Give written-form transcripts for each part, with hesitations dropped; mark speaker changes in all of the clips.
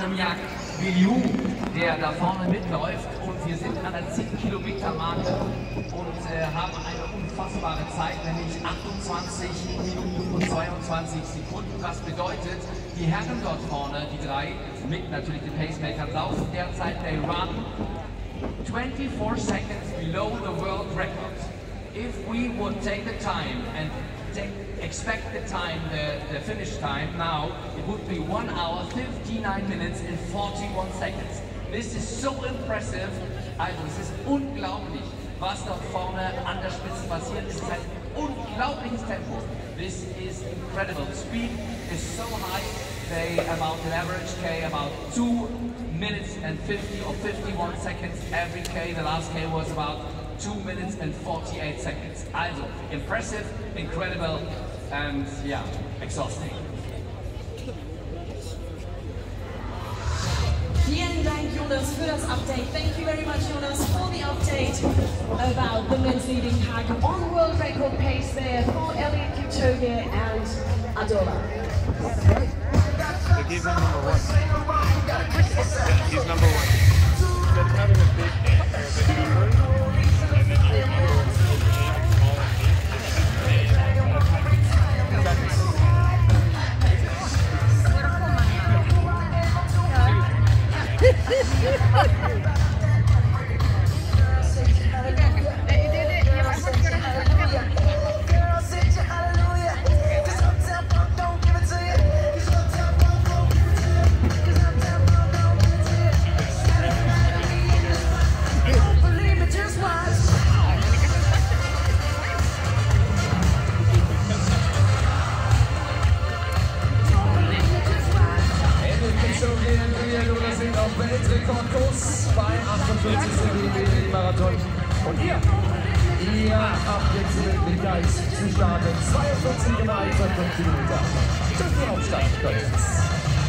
Speaker 1: Atemjagd Biliou, der da vorne mitläuft. Und wir sind an der 10-Kilometer-Marke und haben eine unfassbare Zeit, nämlich 28 Minuten und 22 Sekunden. Was bedeutet, die Herren dort vorne, die drei, mit natürlich den Pacemakern, laufen derzeit, they run 24 seconds below the world record. If we would take the time and expect the time, the finish time now, it would be 1 hour, 59 minutes and 41 seconds. This is so impressive. Also es ist unglaublich, was dort vorne an der Spitze passiert. Es ist ein unglaubliches Tempo. This is incredible. The speed is so high. They about an average K about 2 minutes and 50 or 51 seconds every K. The last K was about 2 minutes and 48 seconds. Also impressive, incredible, and yeah, exhausting.
Speaker 2: Vielen Dank, Jonas, für das Update. Thank you very much, Jonas, for the update about the men's leading pack on world record pace there for Eliud Kipchoge and Adola.
Speaker 3: They gave him number 1. He's number 1. Instead of having a big number, and then you
Speaker 4: Weltrekordkurs bei 48 Sekunden Marathon. Und ihr habt jetzt die Möglichkeit zu starten. 42,1 Kilometer. Durch die Hauptstadt Kölns.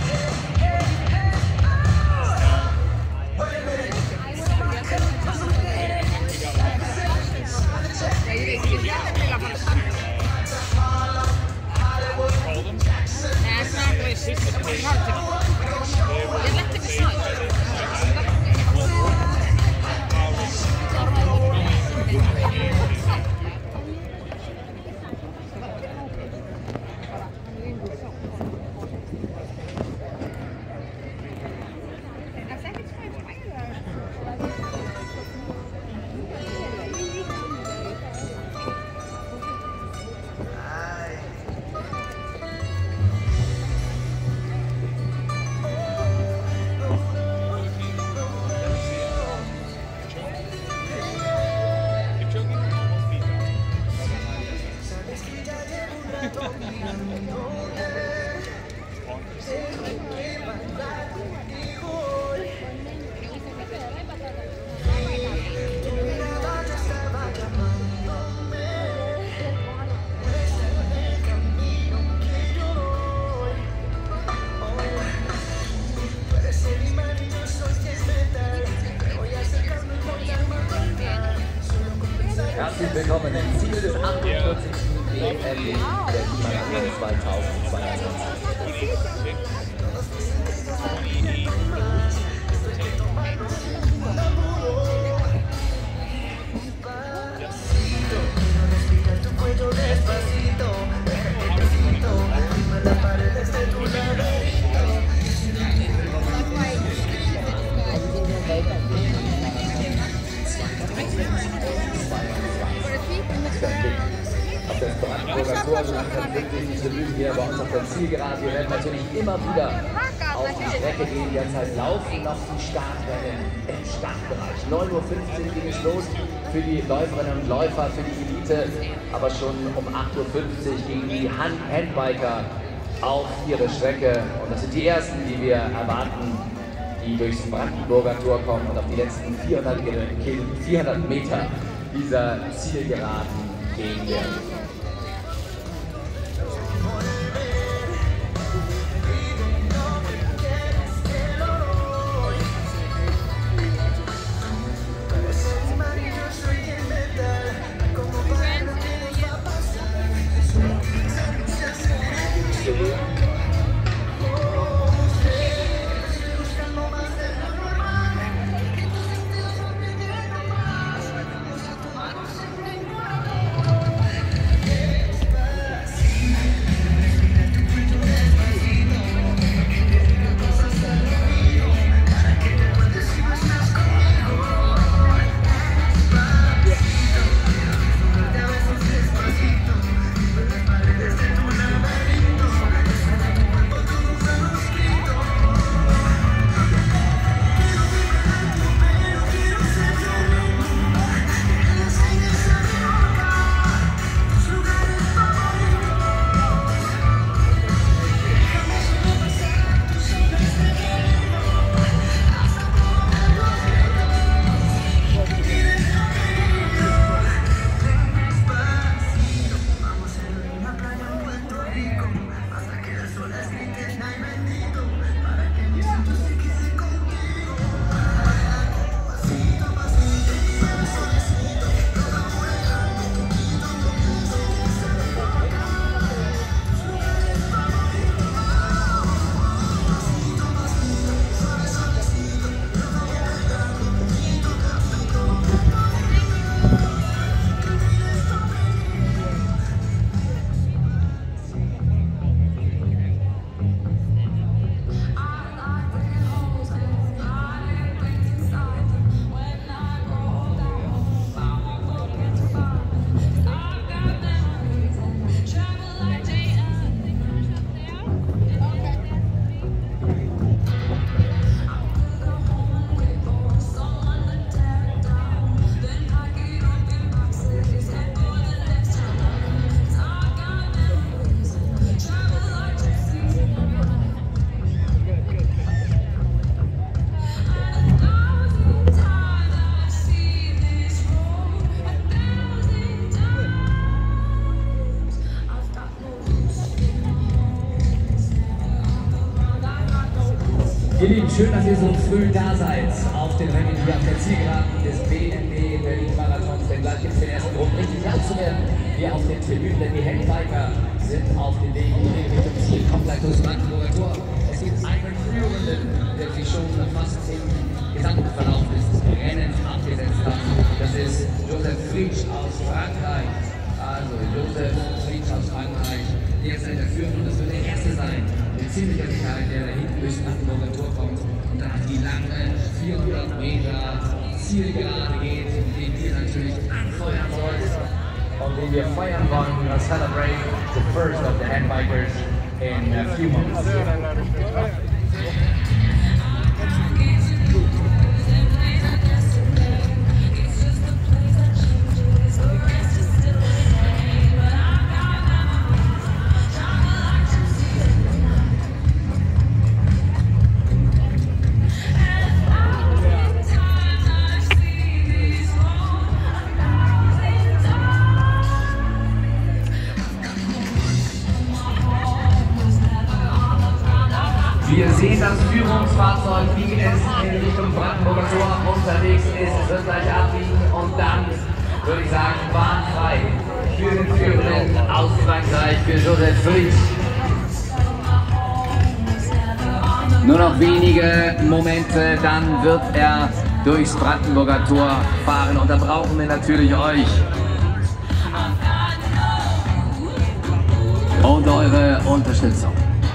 Speaker 4: Herzlich willkommen im Ziel des 48. BML Berlin 2022. Auf das Brandenburger Tor, wir haben wirklich die Tribünen hier bei uns auf der Zielgeraden. Wir werden natürlich immer wieder auf die Strecke gehen. Derzeit laufen noch die Startrennen im Startbereich. 9:15 Uhr ging es los für die Läuferinnen und Läufer, für die Elite. Aber schon um 8:50 Uhr gingen die Handbiker auf ihre Strecke. Und das sind die ersten, die wir erwarten, die durchs Brandenburger Tor kommen und auf die letzten 400 Meter dieser Zielgeraden gehen werden. Ihr Lieben, schön, dass ihr so früh da seid auf den Rennen hier auf der Zielgeraden des BNB Berlin-Marathons, denn gleich gibt es den ersten Grund, richtig laut zu werden. Wir auf den Tribünen, denn die Handbiker sind auf dem Weg in Richtung Ziel, kommt gleich durchs Brandenburger Tor. Es gibt einen Führenden, der sich schon fast im gesamten Verlauf des Rennens abgesetzt hat. Das ist Joseph Fritsch aus Frankreich. Also Joseph Fritsch aus Frankreich, derzeit der Führende, und das wird der Erste sein, mit ziemlicher Sicherheit, der da hinten durchs Brandenburger Tor kommt und dann die lange 400 Meter Zielgerade geht, den wir natürlich anfeuern wollen und den wir feiern wollen und celebrate the first of the handbikers in a few months.
Speaker 1: Wir sehen das Führungsfahrzeug, wie es in Richtung Brandenburger Tor unterwegs ist. Es wird gleich abbiegen und dann, würde ich sagen, bahnfrei für den Führenden aus Frankreich, für Joseph Fritsch. Nur noch wenige Momente, dann wird er durchs Brandenburger Tor fahren und da brauchen wir natürlich euch und eure Unterstützung.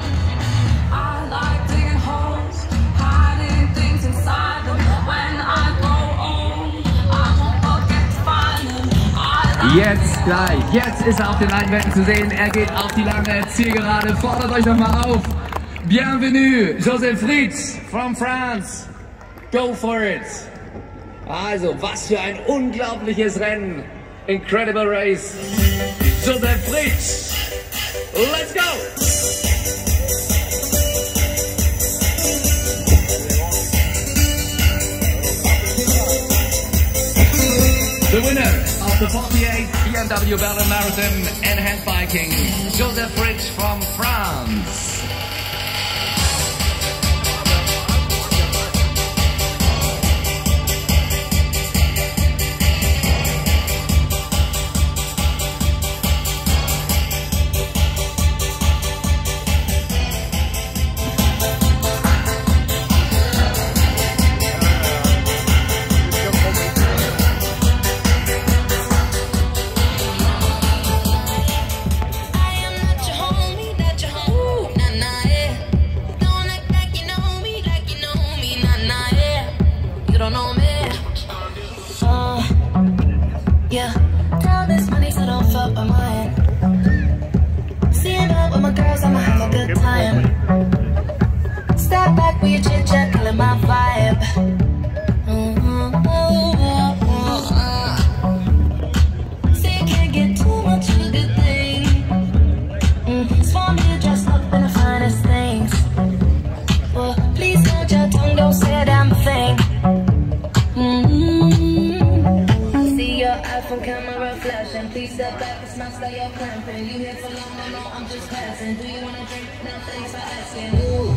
Speaker 1: Jetzt gleich, jetzt ist er auf den Leinwänden zu sehen, er geht auf die lange Zielgerade, fordert euch nochmal auf. Bienvenue, Joseph Fritsch from France, go for it. Also, was für ein unglaubliches Rennen, incredible race, Joseph Fritsch, let's go. The winner of the 48 BMW Berlin Marathon and handbiking, Joseph Fritsch from France.
Speaker 5: Yeah, tell this money so don't fuck with mine. Seeing out with my girls, I'ma have a good time. Step back with your chit chat, killing my vibe. See, you can't get too much of a good thing. It's for me to dress up in the finest things. Well, please hold your tongue, don't say a damn thing. iPhone camera flashing, please step back, it's my style, you're clamping. You here for long, no, I'm just passing. Do you wanna drink? No, thanks for asking. Ooh.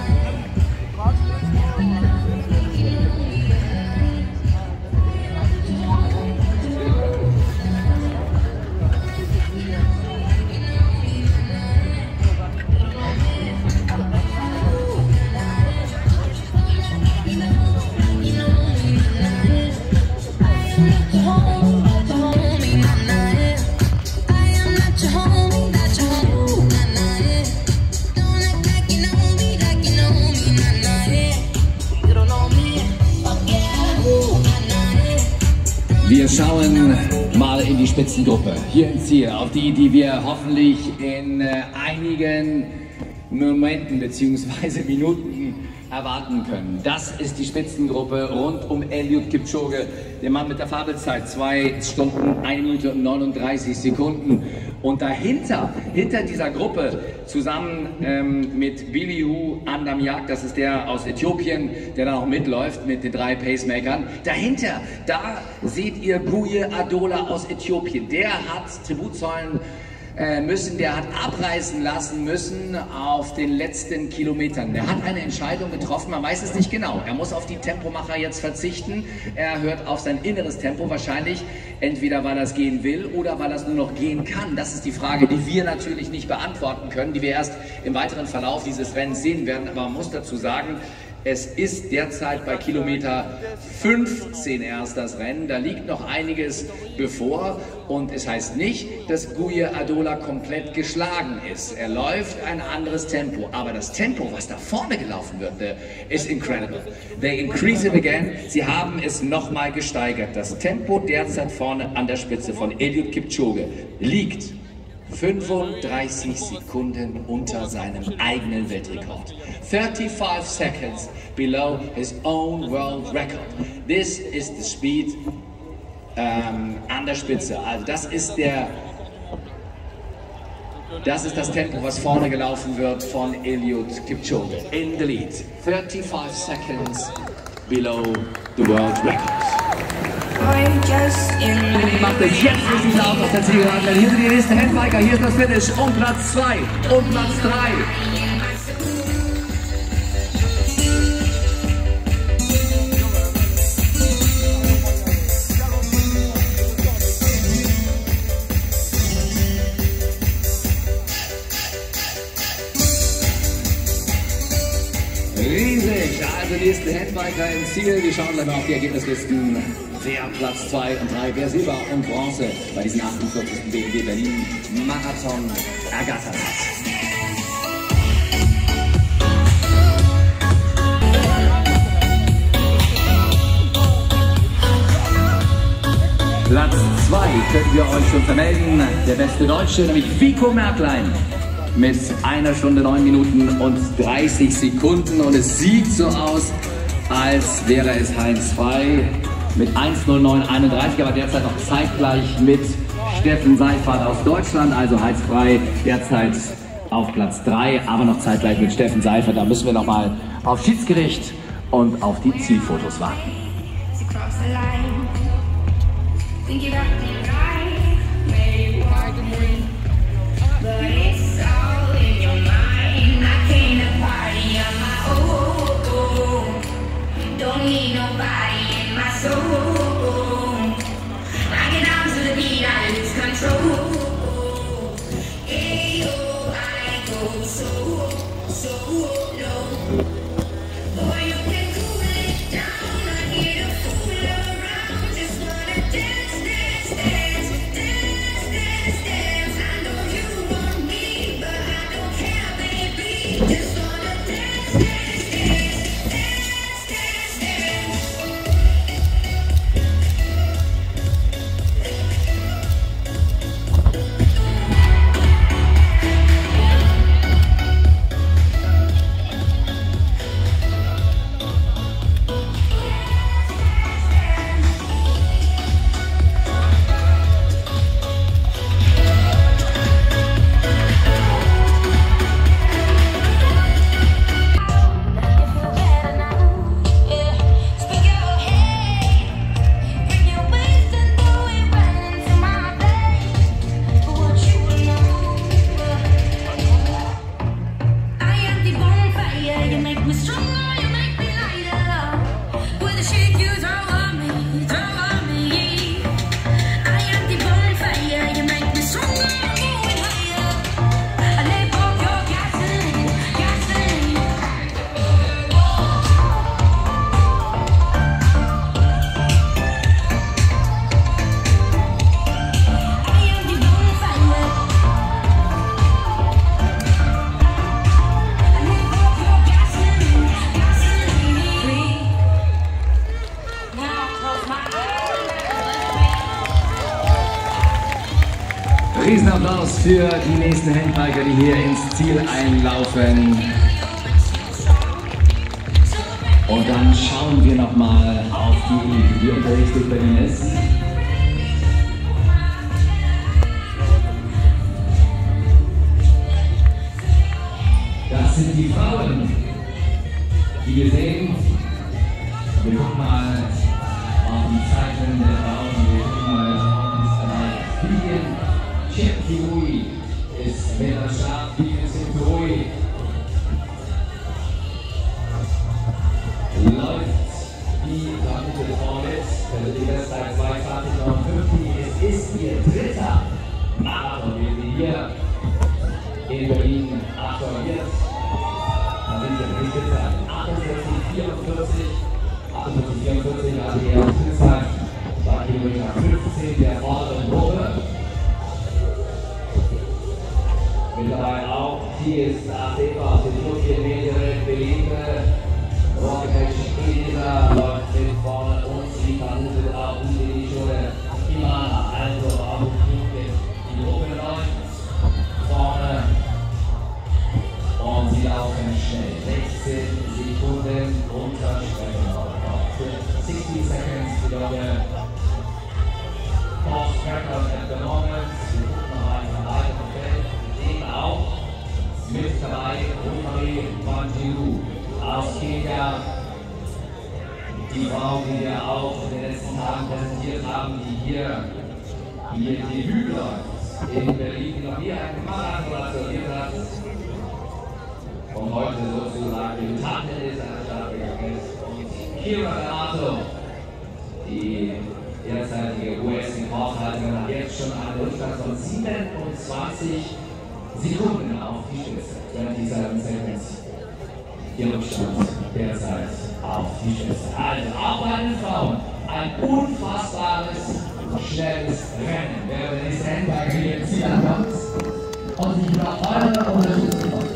Speaker 1: Wir schauen mal in die Spitzengruppe, hier ins Ziel, auf die wir hoffentlich in einigen Momenten bzw. Minuten erwarten können. Das ist die Spitzengruppe rund um Eliud Kipchoge, der Mann mit der Fabelzeit, 2 Stunden, 1 Minute und 39 Sekunden. Und dahinter, hinter dieser Gruppe, zusammen mit Bilihu Andamjak, das ist der aus Äthiopien, der da auch mitläuft mit den 3 Pacemakern. Dahinter, da seht ihr Buye Adola aus Äthiopien. Der hat Tribut zollen
Speaker 4: der hat abreißen lassen müssen auf den letzten Kilometern. Der hat eine Entscheidung getroffen, man weiß es nicht genau. Er muss auf die Tempomacher jetzt verzichten. Er hört auf sein inneres Tempo wahrscheinlich, entweder weil er es gehen will oder weil er es nur noch gehen kann. Das ist die Frage, die wir natürlich nicht beantworten können, die wir erst im weiteren Verlauf dieses Rennens sehen werden. Aber man muss dazu sagen, es ist derzeit bei Kilometer 15 erst das Rennen, da liegt noch einiges bevor und es heißt nicht, dass Guye Adola komplett geschlagen ist. Er läuft ein anderes Tempo, aber das Tempo, was da vorne gelaufen wird, ist incredible. They increase it again, sie haben es nochmal gesteigert. Das Tempo derzeit vorne an der Spitze von Eliud Kipchoge liegt 35 Sekunden unter seinem eigenen Weltrekord. 35 seconds below his own world record. This is the speed an der Spitze. Also das ist das Tempo, was vorne gelaufen wird von Eliud Kipchoge. In the lead. 35 seconds below the world record. Ich mache das jetzt richtig laut auf der Zielgeraden. Hier sind die nächsten Handbiker, hier ist das Finish und Platz 2 und Platz 3. Riesig, also die nächsten Handbiker im Ziel. Wir schauen gleich mal auf die Ergebnislisten. Wer Platz 2 und 3, wer Silber und Bronze bei diesem 48. BMW Berlin Marathon ergattert hat. Platz 2 können wir euch schon vermelden. Der beste Deutsche, nämlich Vico Merklein. Mit 1 Stunde 9 Minuten und 30 Sekunden. Und es sieht so aus, als wäre es Heinz Frey mit 1:09:31, aber derzeit noch zeitgleich mit Steffen Seifert aus Deutschland. Also Heinz Frey derzeit auf Platz 3, aber noch zeitgleich mit Steffen Seifert. Da müssen wir nochmal auf Schiedsgericht und auf die Zielfotos warten.
Speaker 5: Don't need nobody in my soul. I get down to the beat, I lose control. Hey, oh, I go so low. Boy, you can cool it down. I get a fool around. Just wanna dance, dance, dance, dance, dance, dance. I know you want me, but I don't care, baby. Just wanna dance, dance, dance.
Speaker 4: Riesenapplaus für die nächsten Handbiker, die hier ins Ziel einlaufen. Und dann schauen wir nochmal auf die Elite, die unterwegs durch Berlin ist. Das sind die Frauen, die wir sehen. Wir gucken mal auf die Zeiten der Frauen. Wir gucken mal auf die Vivian Cheptegei ist mit der Start Venus Intui. Läuft die Kapitel vorwärts, die Bestzeit 22:59. Es ist ihr dritter Marathon, den sie hier in Berlin absolviert. Dann sind wir die Bestzeit 48:44. 48:44 also die Bestzeit. 2 Kilometer 15 der vorderen Gruppe. Mit dabei auch Thies Asefa, die Flugkilometerin Beliebe. Elisa läuft mit vorne und sie vermutet auch die Schule Imana, also auch die Gruppe läuft vorne und sie laufen schnell. 16 Sekunden unter Streckenrekord. 60 seconds below the course record at the moment. Sie gucken noch einmal weiter im Feld. Sie sehen auch mit dabei Rosemarie Bandiou aus Kenia, die Frau, die wir auch in den letzten Tagen präsentiert haben, die hier ihr Debüt läuft in Berlin, die noch nie einen Marathon absolviert hat und heute sozusagen Debütantin ist an der Stadtbürgerfest. Und Kira D'Amato, die derzeitige US-Rekordhalterin, hat jetzt schon einen Rückstand von 27 Sekunden auf die Spitze. 27 Seconds. Ihr Rückstand derzeit auf die Spitze. Also auch bei den Frauen ein unfassbares, schnelles Rennen. Wer den nächsten Handball hier ins Ziel ankommt und sich über eure Unterstützung freut.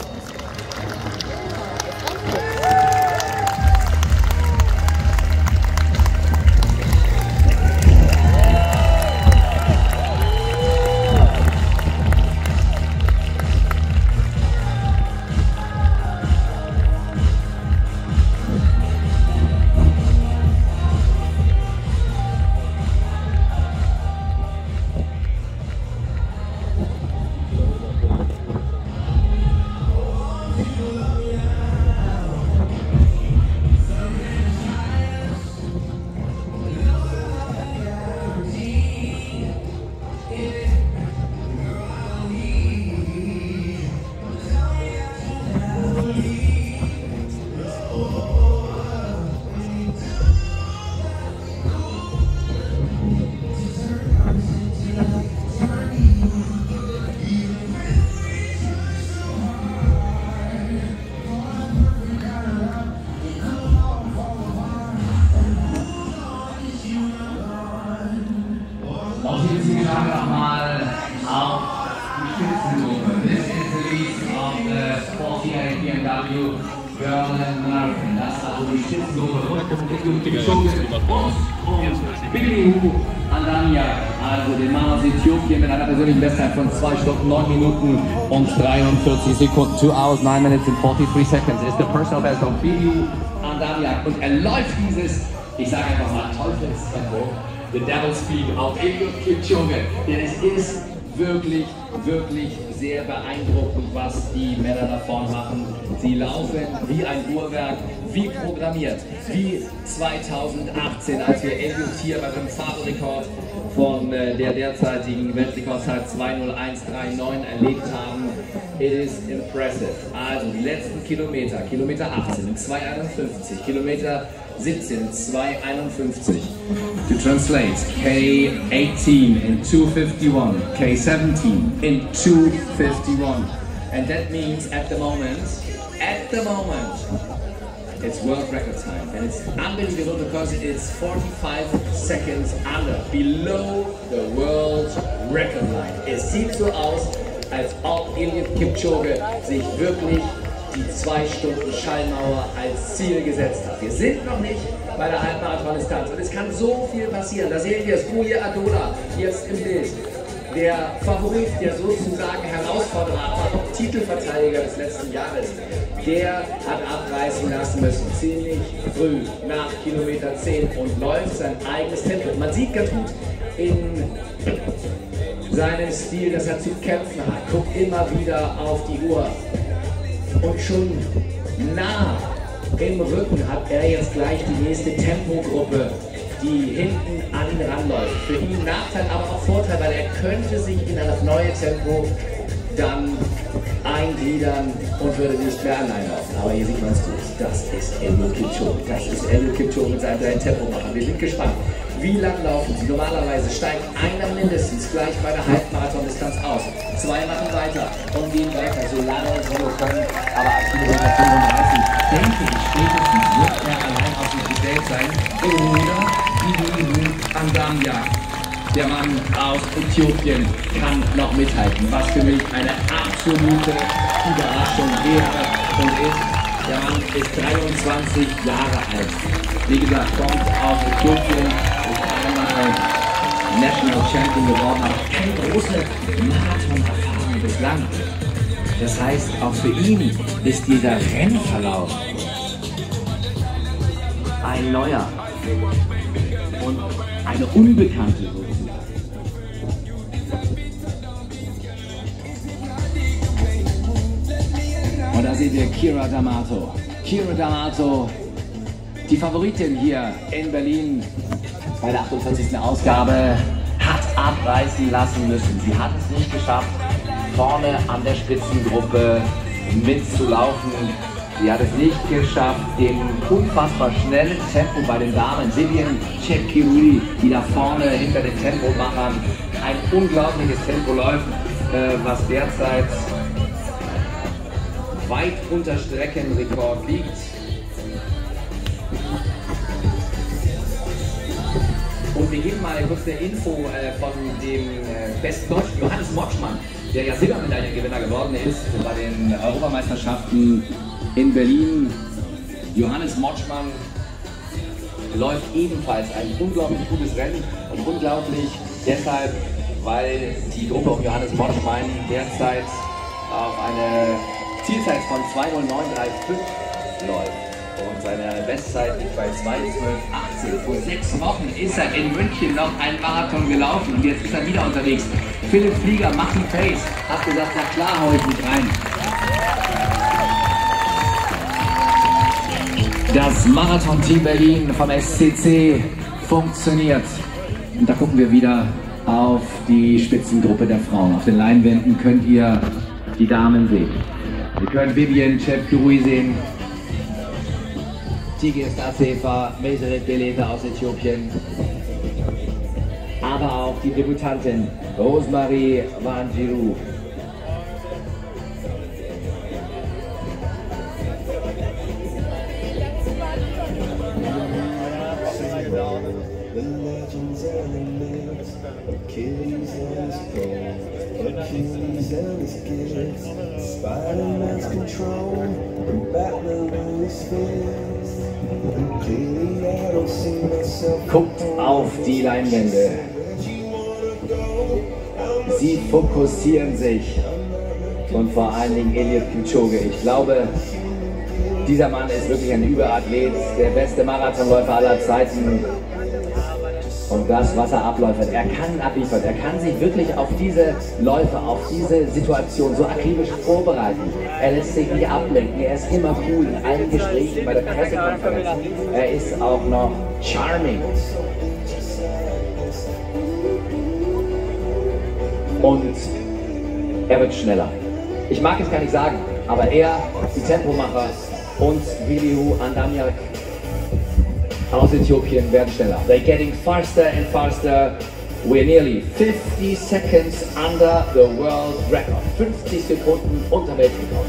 Speaker 4: Also den Mann aus Äthiopien mit einer persönlichen Bestzeit von 2 Stunden, 9 Minuten und 43 Sekunden. 2 hours, 9 minutes and 43 seconds ist der Personal Best von Biliou Andamia. Und er läuft dieses, ich sage einfach mal, Teufelstempo, the Devil's Speed auf Eliud Kipchoge. Denn es ist wirklich, wirklich sehr beeindruckend, was die Männer da vorne machen. Sie laufen wie ein Uhrwerk, wie programmiert, wie 2018, als wir Eliud hier bei dem Fahrrekord von der derzeitigen Weltrekordzeit 2:01:39 erlebt haben. It is impressive. Also die letzten Kilometer, Kilometer 18 in 2:51, Kilometer 17 in 2:51. To translate, K18 in 2:51, K17 in 2:51. And that means at the moment, it's world record time, and it's unbelievable because it's 45 seconds under, below the world record line. Es sieht so aus, als ob Eliud Kipchoge sich wirklich die 2-Stunden-Schallmauer als Ziel gesetzt hat. Wir sind noch nicht bei der Halbmarathon-Distanz und es kann so viel passieren. Da sehen wir es, Buya Adola jetzt im Bild. Der Favorit, der sozusagen Herausforderer, aber auch Titelverteidiger des letzten Jahres, der hat abreißen lassen müssen, ziemlich früh nach Kilometer 10 und läuft sein eigenes Tempo. Man sieht ganz gut in seinem Stil, dass er zu kämpfen hat, guckt immer wieder auf die Uhr und schon nah im Rücken hat er jetzt gleich die nächste Tempogruppe, die hinten an ihn ranläuft. Für ihn Nachteil, aber auch Vorteil, weil er könnte sich in das neue Tempo dann eingliedern und würde nicht mehr allein laufen. Aber hier sieht man es gut. Das ist Eliud Kipchoge. Das ist Eliud Kipchoge mit seinem kleinen Tempomacher. Wir sind gespannt. Wie lang laufen sie? Normalerweise steigt einer mindestens gleich bei der Halbmarathon-Distanz aus. 2 machen weiter und gehen weiter, so lange sie nur können. Aber ab Kilometer 35, denke ich, spätestens wird er allein auf sich gestellt sein. Oder Bilihu Andamya, der Mann aus Äthiopien, kann noch mithalten. Was für mich eine absolute Überraschung wäre und ist. Der Mann ist 23 Jahre alt. Wie gesagt, kommt aus Äthiopien, ist einmal National Champion geworden, aber keine große Marathon-Erfahrung bislang. Das heißt, auch für ihn ist dieser Rennverlauf ein neuer und eine unbekannte sozusagen. Und da sehen wir Keira D'Amato. Keira D'Amato, die Favoritin hier in Berlin bei der 48. Ausgabe, hat abreißen lassen müssen. Sie hat es nicht geschafft, vorne an der Spitzengruppe mitzulaufen. Sie hat es nicht geschafft, dem unfassbar schnellen Tempo bei den Damen, Vivian Chepkirui, die da vorne hinter den Tempomachern ein unglaubliches Tempo läuft, was derzeit weit unter Streckenrekord liegt. Und wir geben mal kurz eine Info von dem besten Deutschen, Johannes Motschmann, der ja Silbermedaillengewinner geworden ist bei den Europameisterschaften in Berlin. Johannes Motschmann läuft ebenfalls ein unglaublich gutes Rennen und unglaublich deshalb, weil die Gruppe um Johannes Motschmann derzeit auf eine Zielzeit von 2:09:35 läuft. Und seine Bestzeit liegt bei 2:12:18. Vor 6 Wochen ist er in München noch einen Marathon gelaufen und jetzt ist er wieder unterwegs. Philipp Flieger macht die Pace, hat gesagt, na klar hau ich mich rein. Das Marathon-Team Berlin vom SCC funktioniert. Und da gucken wir wieder auf die Spitzengruppe der Frauen. Auf den Leinwänden könnt ihr die Damen sehen. Ihr könnt Vivian Chepkirui sehen, Tigist Asefa, Meseret Beleta aus Äthiopien, aber auch die Debütantin Rosemarie Wanjiru.
Speaker 6: Spider-Man's control and Batman with his fears. And clearly I don't see myself.
Speaker 4: Guckt auf die Leinwände. Sie fokussieren sich. Und vor allen Dingen Eliud Kipchoge. Ich glaube, dieser Mann ist wirklich ein Überathlet, der beste Marathonläufer aller Zeiten. Und das, was er abläuft, er kann abliefern, er kann sich wirklich auf diese Läufe, auf diese Situation so akribisch vorbereiten. Er lässt sich nicht ablenken, er ist immer cool in allen Gesprächen bei der Pressekonferenz. Er ist auch noch charming. Und er wird schneller. Ich mag es gar nicht sagen, aber er, die Tempomacher und Bilihu Andamya aus Äthiopien werden schneller. They're getting faster and faster. We're nearly 50 seconds under the world record. 50 Sekunden unter Weltrekord.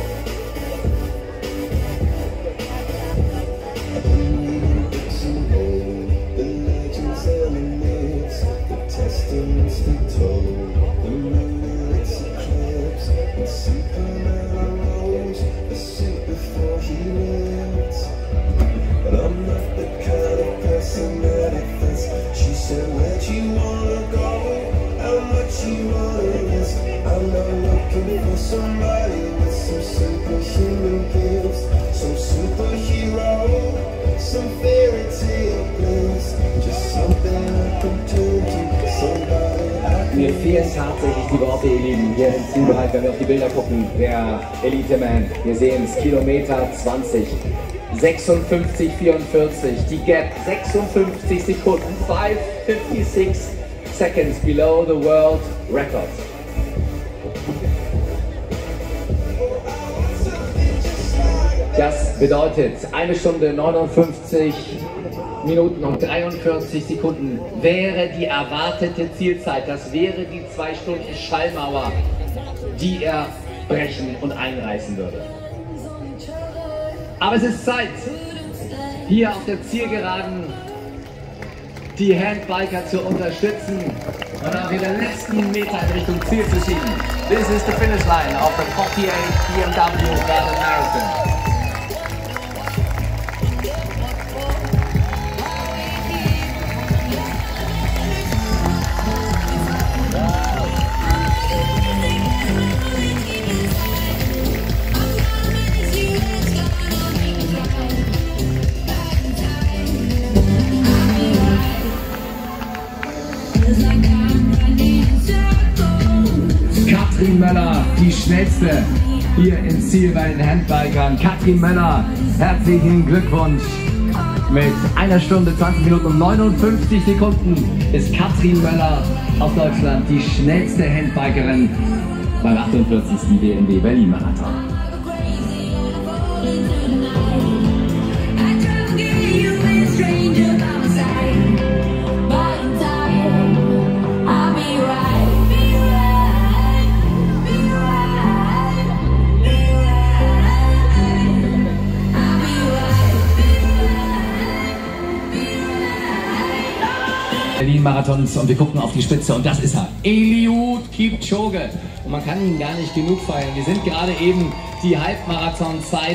Speaker 6: She said, where'd you wanna go? How much you wanna risk? I'm not looking for somebody with some superhuman gifts, some superhero, some fairy tale bliss, just something I can turn to, somebody I can.
Speaker 4: Mir fehlen tatsächlich die Worte, ihr Lieben, hier im Zielbereich, wenn wir auf die Bilder gucken, der Elite-Man. Wir sehen es, Kilometer 20. 56,44, die Gap 56 Sekunden, 5:56 seconds below the world record. Das bedeutet 1 Stunde 59 Minuten und 43 Sekunden wäre die erwartete Zielzeit. Das wäre die 2 Stunden Schallmauer, die er brechen und einreißen würde. Aber es ist Zeit, hier auf der Zielgeraden die Handbiker zu unterstützen und auch in den letzten Meter in Richtung Ziel zu schieben.
Speaker 1: This is the finish line of the 48 BMW Berlin Marathon.
Speaker 4: Katrin Möller, die schnellste hier ins Ziel bei den Handbikern. Katrin Möller, herzlichen Glückwunsch. Mit 1 Stunde 20 Minuten und 59 Sekunden ist Katrin Möller aus Deutschland die schnellste Handbikerin beim 48. BMW Berlin Marathon. Berlin-Marathons und wir gucken auf die Spitze und das ist er, Eliud Kipchoge. Und man kann ihn gar nicht genug feiern. Wir sind gerade eben die Halbmarathonzeit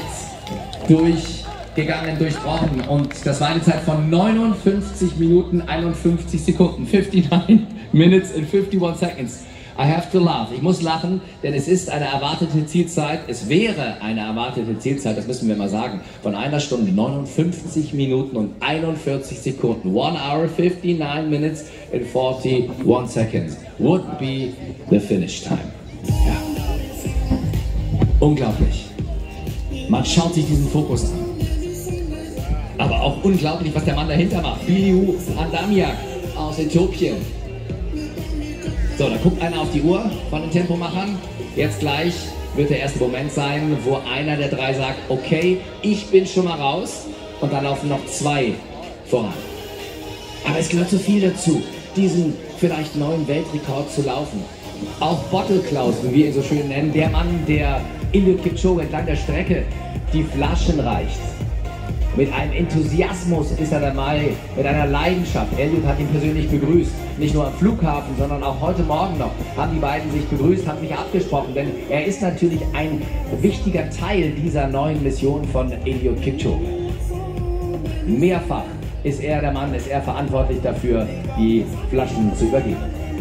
Speaker 4: durchbrochen und das war eine Zeit von 59 Minuten 51 Sekunden, 59 minutes and 51 seconds. I have to laugh. Ich muss lachen, denn es ist eine erwartete Zielzeit, es wäre eine erwartete Zielzeit, das müssen wir mal sagen, von 1 Stunde 59 Minuten und 41 Sekunden. 1 hour 59 minutes and 41 seconds would be the finish time. Ja. Unglaublich. Man schaut sich diesen Fokus an. Aber auch unglaublich, was der Mann dahinter macht. Bilihu Andamiak aus Äthiopien. So, da guckt einer auf die Uhr von den Tempomachern. Jetzt gleich wird der erste Moment sein, wo einer der 3 sagt, okay, ich bin schon mal raus. Und dann laufen noch 2 voran. Aber es gehört so viel dazu, diesen vielleicht neuen Weltrekord zu laufen. Auch Bottle Klaus, wie wir ihn so schön nennen, der Mann, der Eliud Kipchoge entlang der Strecke die Flaschen reicht. Mit einem Enthusiasmus ist er dabei, mit einer Leidenschaft. Eliud hat ihn persönlich begrüßt, nicht nur am Flughafen, sondern auch heute Morgen noch haben die beiden sich begrüßt, haben sich abgesprochen, denn er ist natürlich ein wichtiger Teil dieser neuen Mission von Eliud Kipchoge. Mehrfach ist er der Mann, ist er verantwortlich dafür, die Flaschen zu übergeben.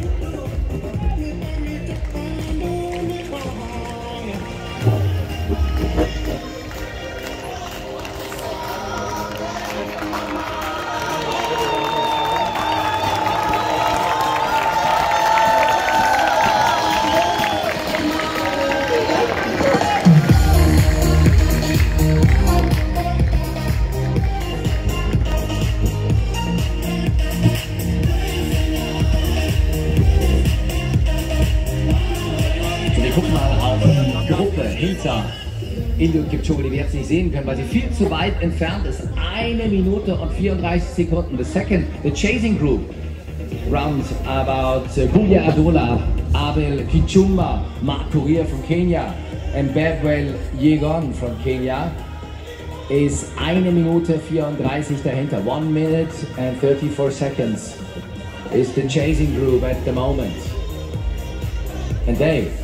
Speaker 4: Hinter Eliud Kipchoge, die wir jetzt nicht sehen können, weil sie viel zu weit entfernt ist. 1 Minute und 34 Sekunden. The chasing group, round about Buya Adola, Abel Kichumba, Mark Korea from Kenya, and Bedwell Yegon from Kenya, ist 1 Minute 34 dahinter. 1 minute and 34 seconds is the chasing group at the moment. And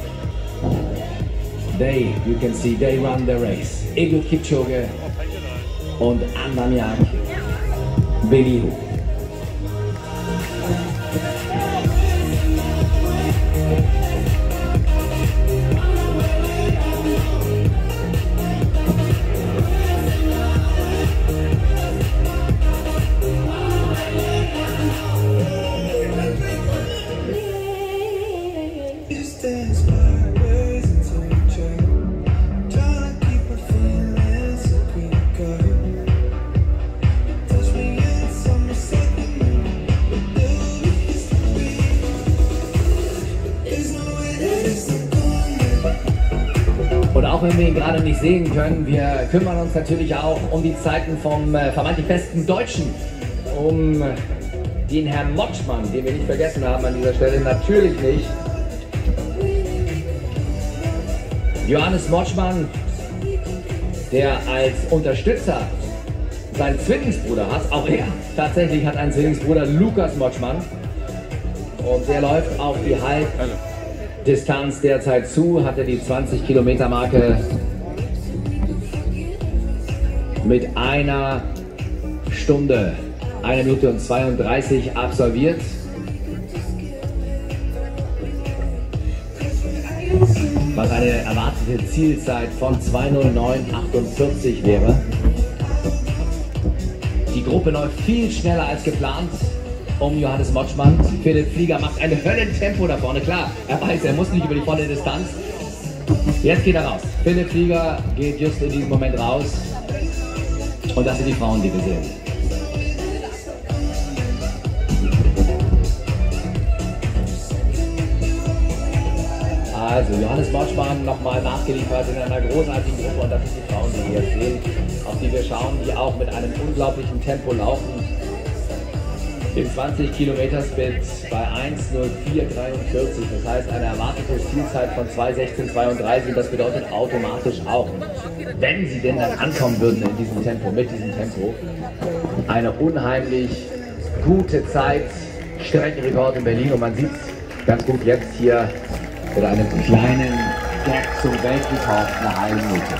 Speaker 4: you can see, they run the race. Eliud Kipchoge und Andamiak Bilihu.
Speaker 6: Touch me in summer.
Speaker 4: auch wenn wir ihn gerade nicht sehen können, wir kümmern uns natürlich auch um die Zeiten vom vermeintlich besten Deutschen, um den Herrn Motschmann, den wir nicht vergessen haben an dieser Stelle, natürlich nicht. Johannes Motschmann, der als Unterstützer seinen Zwillingsbruder hat, auch er tatsächlich hat einen Zwillingsbruder, Lukas Motschmann, und der läuft auf die Halbdistanz derzeit zu, hat er die 20 Kilometer Marke mit 1 Stunde, 1 Minute und 32 absolviert. Was eine erwartete Zielzeit von 2:09:48 wäre. Die Gruppe läuft viel schneller als geplant um Johannes Motschmann. Philipp Flieger macht ein Höllentempo da vorne. Klar, er weiß, er muss nicht über die volle Distanz. Jetzt geht er raus. Philipp Flieger geht just in diesem Moment raus. Und das sind die Frauen, die wir sehen. Also Johannes Motschmann nochmal nachgeliefert in einer großartigen Gruppe, und das sind die Frauen, die wir jetzt sehen, auf die wir schauen, die auch mit einem unglaublichen Tempo laufen. Im 20 Kilometer Split bei 1:04:43, das heißt eine erwartete Zielzeit von 2:16:32, und das bedeutet automatisch auch, wenn sie denn dann ankommen würden in diesem Tempo, mit diesem Tempo, eine unheimlich gute Zeit, Streckenrekord in Berlin, und man sieht ganz gut jetzt hier mit einem kleinen Gap zum Weltrekord eine halbe Minute.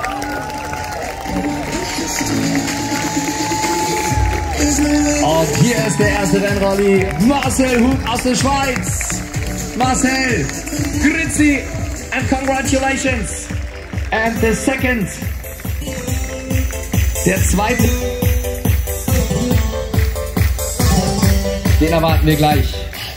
Speaker 4: Und hier ist der erste Rennrolli, Marcel Hug aus der Schweiz. Marcel, grüezi and congratulations. And the second, der zweite, den erwarten wir gleich.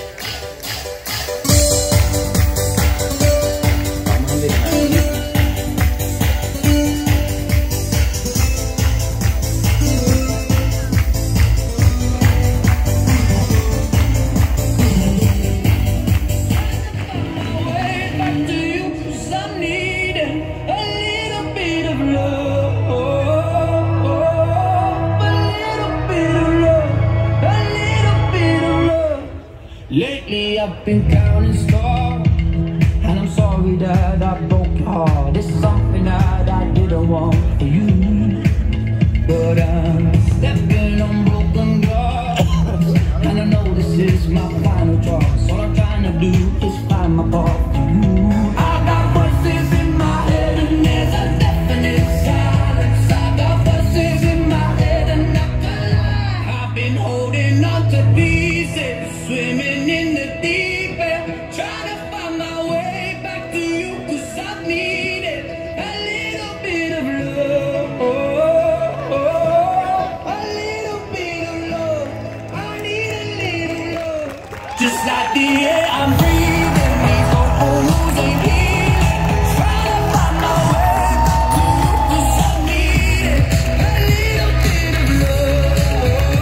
Speaker 7: Lately I've been counting stars, and I'm sorry that I broke your heart. This is something that I didn't want for you, but I'm stepping on broken glass, and I know this is my final choice. All I'm trying to do is find my path to you. I got voices in my head and there's a definite silence. I got voices in my head and I can lie. I've been holding on to pieces, swimming in the deep end, trying to find my way back to you, 'cause I needed a little bit of love, a little bit of love. I need a little love, just like the air I'm breathing. These open wounds ain't healing, trying to find my way back to you, 'cause I needed a little bit of love,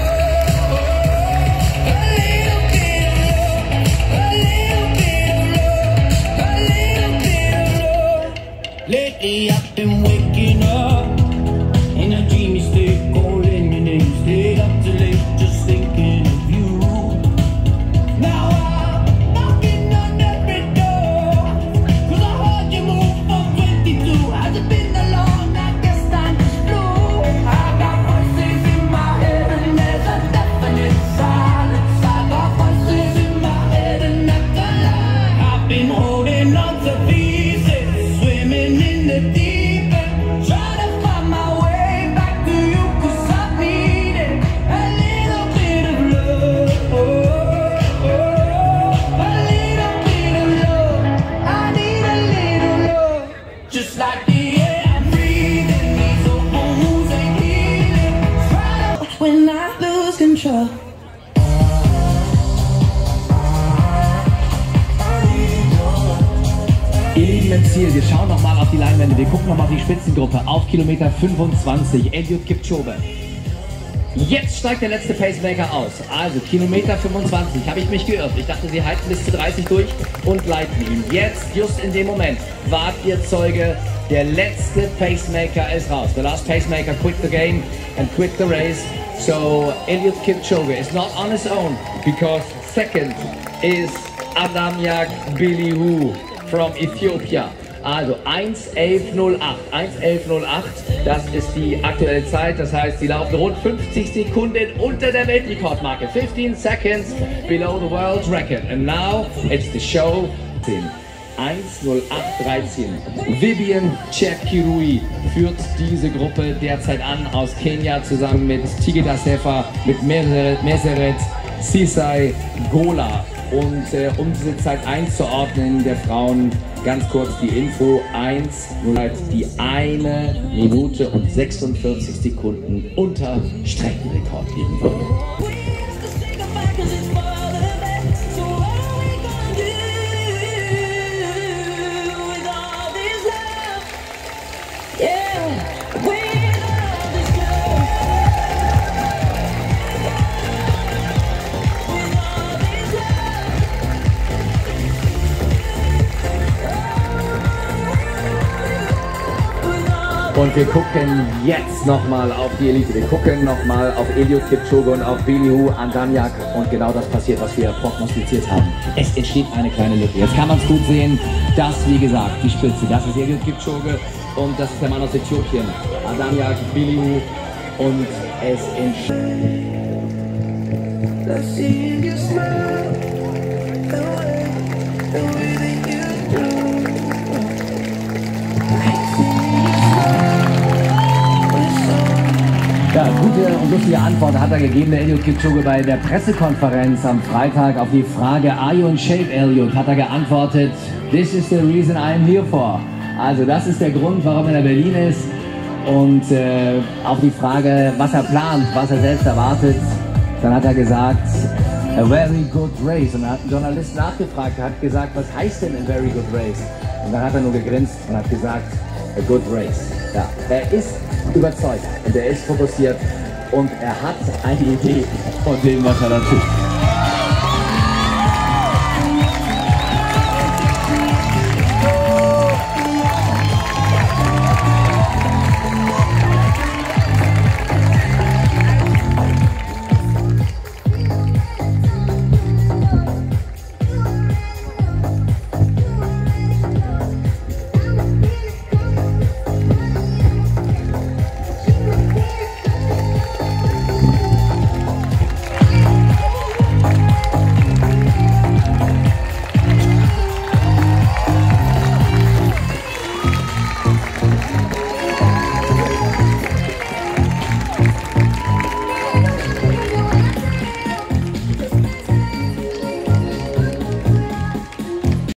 Speaker 7: a little bit of love, a little bit of love, a little bit of love. Lately I've been waking up in a dreamy state, calling your name, stayed up too late just thinking of you. Now I'm knocking on every door, 'cause I heard you move from 22. Has it been that long? I guess time just flew. I got voices in my head and there's a definite silence. I got voices in my head and I can lie. I've been holding on to pieces, swimming in the deep end, trying to find my way back to you, 'cause I needed a little bit of love, a little bit of love. I need a little love, just like the air I'm breathing. These open wounds ain't healing, try to when I lose control.
Speaker 4: Ihr Lieben im Ziel, wir schauen nochmal auf die Leinwände, wir gucken nochmal auf die Spitzengruppe auf Kilometer 25, Eliud Kipchoge. Jetzt steigt der letzte Pacemaker aus, also Kilometer 25, habe ich mich geirrt. Ich dachte, sie halten bis zu 30 durch und leiten ihn. Jetzt, just in dem Moment, wart ihr Zeuge
Speaker 8: Der letzte Pacemaker ist raus. The last pacemaker quit the game and quit the race. So Eliud Kipchoge is not on his own because second is Adamyak Bilihu from Ethiopia. Also 1:11:08. 1:11:08, das ist die aktuelle Zeit. Das heißt, sie laufen rund 50 Sekunden unter der Weltrekordmarke. 15 seconds below the world record. And now it's the show. 1:08:13. Vivian Chepkirui führt diese Gruppe derzeit an aus Kenia zusammen mit Tigida Sefa, mit Meseret Sisai Gola. Und um diese Zeit einzuordnen der Frauen, ganz kurz die Info: 1:08, die 1 Minute und 46 Sekunden unter Streckenrekord liegen würde. Und wir gucken jetzt nochmal auf die Elite. Wir gucken nochmal auf Eliud Kipchoge und auf Bilihu Adamyak. Und genau das passiert, was wir prognostiziert haben. Es entsteht eine kleine Lücke. Jetzt kann man es gut sehen. Das, wie gesagt, die Spitze. Das ist Eliud Kipchoge und das ist der Mann aus Äthiopien. Adamyak Bilihu. Und es entsteht. Ja, gute und lustige Antwort hat er gegeben, der Eliud Kipchoge, bei der Pressekonferenz am Freitag auf die Frage "Are you in shape, Eliud?" hat er geantwortet: "This is the reason I am here for." Also das ist der Grund, warum er in Berlin ist. Und auf die Frage, was er plant, was er selbst erwartet, dann hat er gesagt: "A very good race." Und dann hat ein Journalist nachgefragt, hat gesagt: "Was heißt denn a very good race?" Und dann hat er nur gegrinst und hat gesagt: "A good race." Ja, er ist überzeugt und er ist fokussiert und er hat eine Idee von dem, was er da tut.